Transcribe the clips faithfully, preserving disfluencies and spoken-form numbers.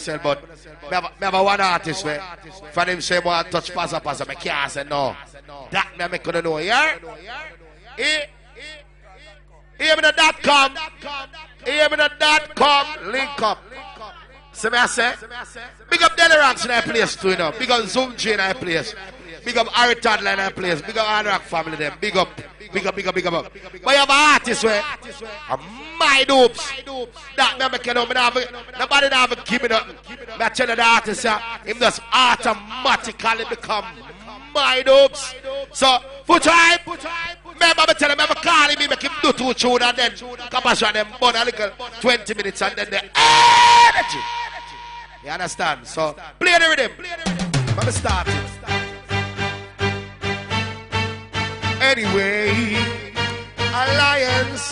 sell, but me have, me have a one artist where for him say want touch passa passa, me can't say no. That me make you know, yeah? Hear me the dot com. Hear me the dot com. Link up. See me I say? Big up Delaranks in that place too, you know. Big up Zoom G in that place. Big up Harry Toddler in that place. Big up Hard Rock family them. Big up. Big up, big up, big up. But you have an artist where my dopes. That me make you know, me have nobody never give me nothing. Me tell you the artist, yeah, him just automatically become my dopes. So, full time. Remember me tell him, remember calling me, make him do two tunes and then come and show them burn a little twenty minutes and then the energy. You understand? So, play the rhythm. Let me start it. Anyway, Alliance.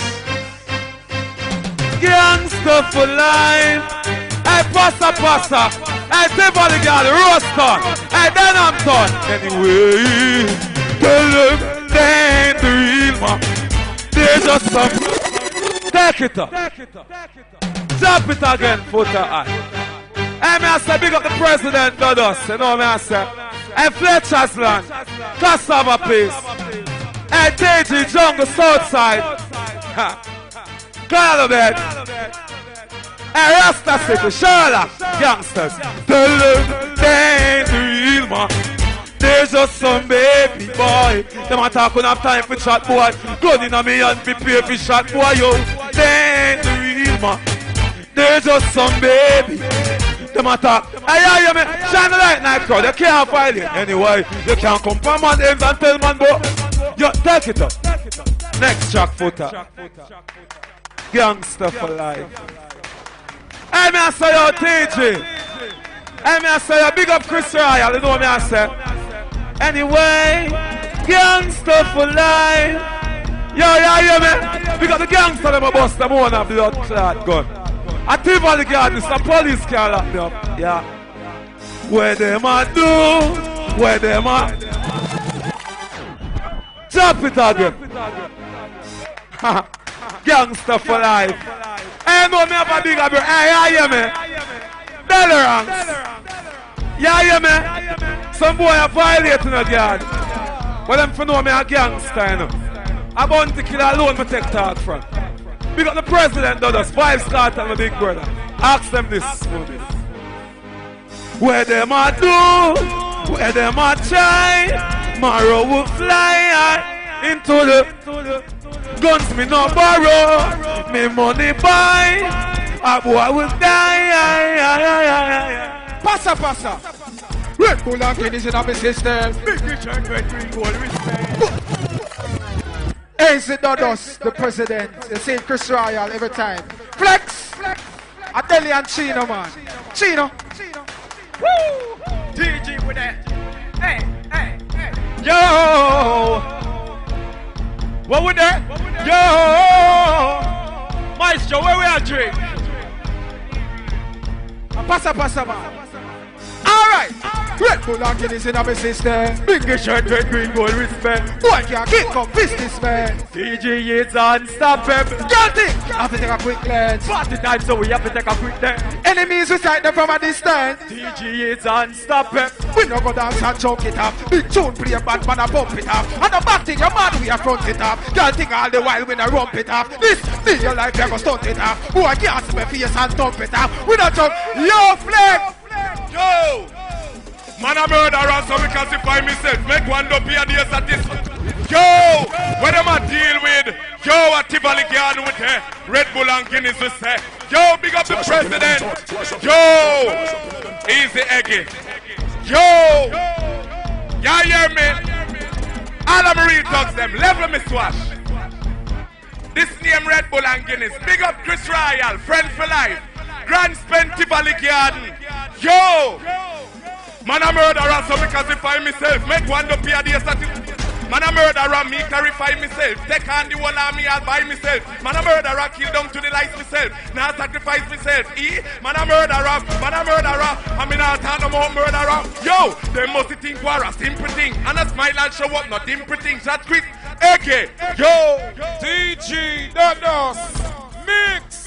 Gangster for life. Hey, passa, passa. Hey, Tivoli girl, roaster. Hey, then I'm done. Anyway, tell them they ain't the real man. They just some. Take it up. Jump it again, foot eye. Hey, me I say, big up the president, not us. You know me I say. Hey, Fletcher's land. Cassava Peace. Hey, T G, Jungle, Southside. Call bed. Hey, Rasta City, Sherlock, gangsters. Tell them they ain't the real man. They're just some baby boy. Them a talk on have time for chat boy. Gun in a me and be pay for shot boy, yo. They ain't the real man. They're just some baby. Them a talk. Hey, yeah, yeah, man. Shine the light night crowd. You can't violate. Anyway, you can't come from man ends and tell man, bro. Yo, take it up. Next track footer. Gangster for life. Hey, me I say yo, T G. Hey, me I say yo, big up Chris Royal. You know what me I say? Anyway, gangster for life. Yo, yeah, yeah, man. Because the gangster them a bust them on a blood clot gun. I tip all the guards, some police can't lock me up. Yeah. Where them a do? Where them a? Jump it again. Gangster for life. Hey, no, me have a big abri. Hey, yeah, yeah, man. Delaranks. Yeah, yeah, man. Some boy are violating a guard. Well, them for know me a gangster, you know. I want to kill alone, me take talk from. Because the president does us. Five stars and my big brother. Ask them this. Where them a do? Where them a try? Tomorrow will fly into the guns me no borrow, me money buy, a boy will die. Passa, passa. Red Bull and Guinness in our system. Big Richard, red green gold respect. A Z Dodos, the president. They say Chris Royal every time. Flex. Adeli and Chino, man. Chino. Woo! T G with that. Hey, hey, hey. Yo! What with that? Yo! Maestro, where we are drink? Passa, passa, man. Alright! Red Bull and Guinness in our system. Big shirt, red, green, gold, respect. Boy can't get come businessman. T G is unstoppable. Guilty! Have to take a quick glance. Party time, so we have to take a quick dance. Enemies, we sight them from a distance. T G is unstoppable. We no go dance and choke it up. Big tune play bad man a bump it up. And the back thing, your man we a front it up. Girl think all the while we a rump it up. This, this your life, you go stunt it up. Boy can't see my face and thump it up. We not joke. Yo, Flex! Yo! Man a murderer so we classify myself. Make one up here the satisfaction. Yo! What am I deal with? Yo, a Tivoli garden with her. Red Bull and Guinness we say. Yo, big up the president. Yo! Easy Eggy. Yo! Yeah, hear me? All of my real talks them. Level me swash. This name Red Bull and Guinness. Big up Chris Royal. Friend for life. Grand Spend Tivoli garden. Yo! Man a murderer so me classify myself. Make one up here the satisfaction. Man a murderer, me clarify myself. Take on the whole army all by myself. Man a murderer, kill down to the lights myself. Now sacrifice myself. E, man a murderer, man a murderer. I mean I talk no more murderer. Yo, they must think war a simple thing. And a smile and show up, not simple things. That's quick. A K, yo, T G Dodos, mix,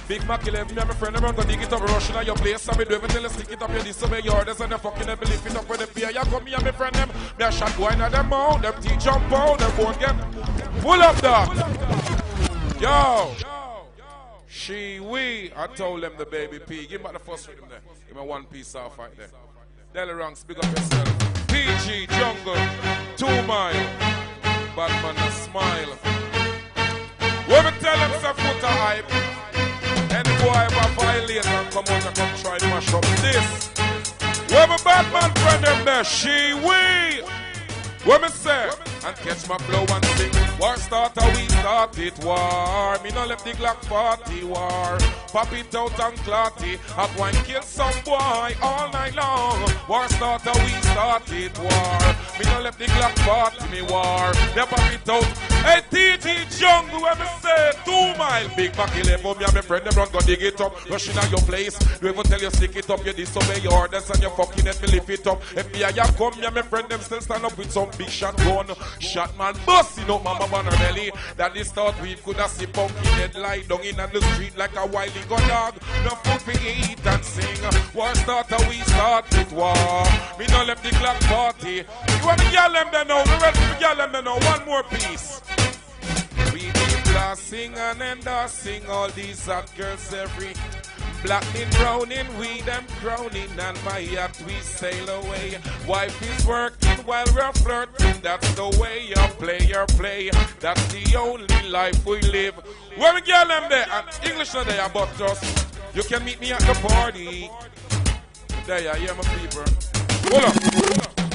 Big Mac eleven, me and my friend, I'm gonna dig it up, rushing at your place. So me do everything, let's stick it up, you disobey your orders, and the fucking never lift it up with the beer. You come me and my friend, them, me a shot wine at them out, them teeth jump out, them won't get. Pull up that. Yo. She, we, I told them the baby P. Give me back the first rhythm there. Give me one piece off right there. Deli Ranks, big up yourself. P G, Jungle, Two Mile, Batman, a smile. When we tell them some foot a hype, any boy ever violate and come out and come try to mash up this. When my Batman friend them there, she, we. When me say, and catch my flow and sing. War starter, we start it, war. Me no left the Glock forty, war. Pop it out and clot it. Hot wine kill some boy all night long. War starter, we start it, war. Me no left the Glock forty, me war. They pop it out. Hey, T G Jungle, when me say, two mile. Big Mac eleven, me and my friend, them run go dig it up. Rushing at your place. Do ever tell you stick it up, you disobey your orders and you fucking let me lift it up. F B I, you come, me and my friend, them still stand up with some big shot gun. Shot man busting up mama on her belly. That this thought we could have see pumpkin head lie down in on the street like a wily gun dog. No food for eat and sing. War starter, we start it war. Me no left the clock party. You want me yell them there now? We ready to yell them there now? One more piece. We be blasting and endorsing all these hot girls every. Blacking, browning, we them crowning, and my yacht we sail away. Wife is working while we're flirting. That's the way you play your play. That's the only life we live. Where we get them there? And English not there, but just you can meet me at the party. There you hear my people. Hold up. Hold up.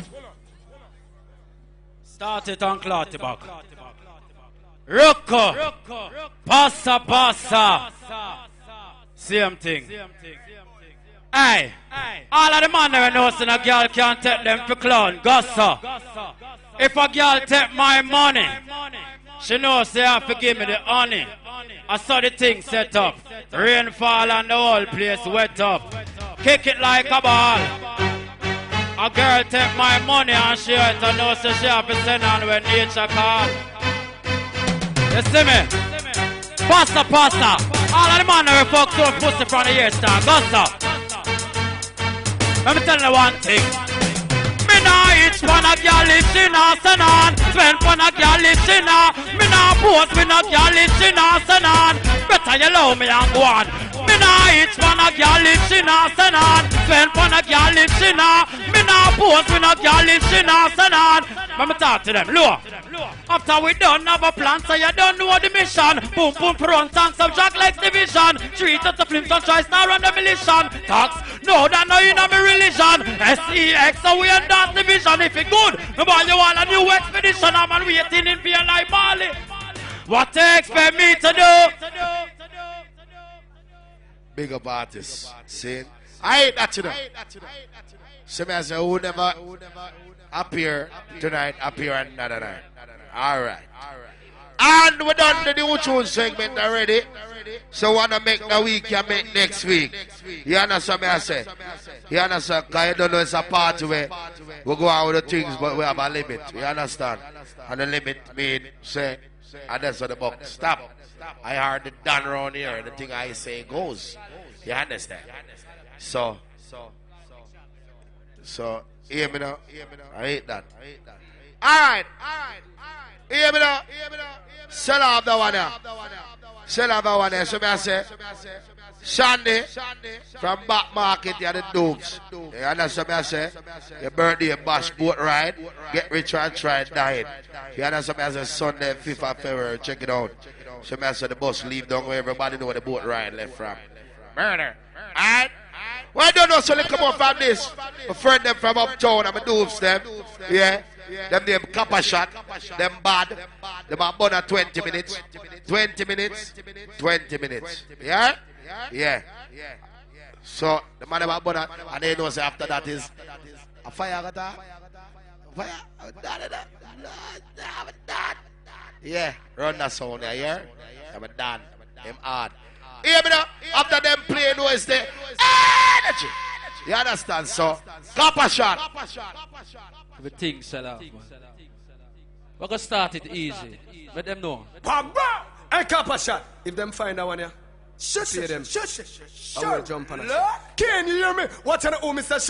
Start it on Clatibak. Rocco. Passa, passa. Same thing. Aye. All of the man that knows that a girl can't take them for clown. Gossa. If a girl take my money, she knows they have to give me the honey. I saw the thing set up. Rainfall and the whole place wet up. Kick it like a ball. A girl take my money and she has to know so she have to send on when nature call. You see me? Pasta, pasta. All of the man that fuck so pussy from the year star. Gossa. Let me tell you one thing. Me nah each one a girl is in a send on. Spend one a girl is in a. Me nah post with no girl is in a send on. Better you love me and go on. Me nah each one a girl is in a send on. Spend one a girl is in a. Me nah post with no girl is in a send on. Let me talk to them. Look. After we done have a plan, so you don't know the mission. Boom, boom, front and subject like division. Treat us to flims and try star on the milition. Tax, no, that no in a me religion. S E X, so we end that division. If it good, no boy, you want a new expedition. I'm on waiting in fear like Mali. What they expect me to do? Big up artists. See? I hate that, you know. See me as a who never appear tonight, appear another night. Alright. And we're done the new tune segment already. So wanna make the week, you make next week. You understand me I say? You understand? Because you don't know it's a party where we go out with the things, but we have a limit. You understand? And the limit mean say, and that's what the box. Stop. I heard it done around here. The thing I say goes. You understand? So, so, hear me now. I hate that. Alright. Hear me now. Sell off the one here. Sell off the one here. So I say, Shandy from Back Market, you are the dopes. You understand me I say? Your birthday bash boat ride. Get rich and try it dying. You understand me I say? Sunday, fifth of February. Check it out. So I say the bus leave down where everybody know where the boat ride left from. Murder. Alright? Well, I don't know, so let's come on from this. My friend them from uptown, I'm a dopes them. Yeah. Them them copper shot, them bad, them are born at twenty minutes, twenty minutes, twenty minutes. Yeah? Yeah. So the man about born at, and they know say after that is a fire got a fire. Yeah, run that sound there, yeah? I'm done. I'm hard. Hear me now? After them play noise there, energy. You understand, so? Copper shot. Everything sell out, man. We're going to start it easy. Let them know. Hey, copper shot. If them find that one, yeah, Shush Pay them. Shush it. I'm gonna jump on it. Can you hear me? Watch out, oh, Mister